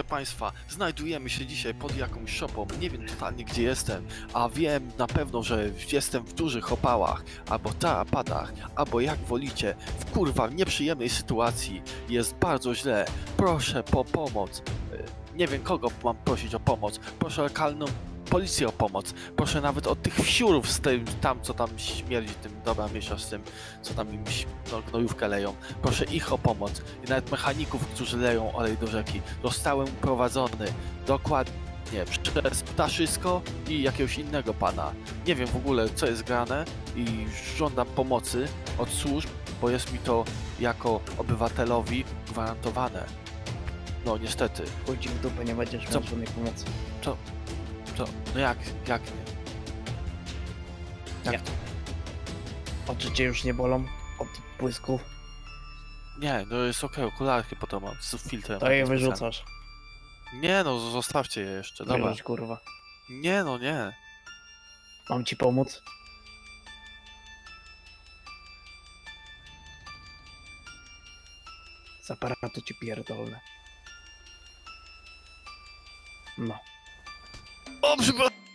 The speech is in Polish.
Państwa, znajdujemy się dzisiaj pod jakąś szopą, nie wiem totalnie gdzie jestem, a wiem na pewno, że jestem w dużych opałach, albo tarapatach, albo jak wolicie, w kurwa nieprzyjemnej sytuacji, jest bardzo źle, proszę po pomoc. Nie wiem kogo mam prosić o pomoc, proszę lokalną policję o pomoc, proszę nawet od tych wsiurów z tym, tam co tam śmierdzi tym, dobra miesza z tym, co tam im gnojówkę leją, proszę ich o pomoc i nawet mechaników, którzy leją olej do rzeki. Zostałem uprowadzony dokładnie przez Ptaszysko i jakiegoś innego pana. Nie wiem w ogóle co jest grane i żądam pomocy od służb, bo jest mi to jako obywatelowi gwarantowane. No niestety. Pójdź w dupę, nie będziesz miał żadnej pomocy. Co? No jak nie? Jak Nie. to? Oczy cię już nie bolą od błysku, Nie, no jest okej, okularki potem mam z filtrem. to je wyrzucasz. Nie no, zostawcie je jeszcze, dobra. Wyrzuć, kurwa. Nie no, nie. Mam ci pomóc? Z aparatu ci pierdolę. No. O, przepraszam!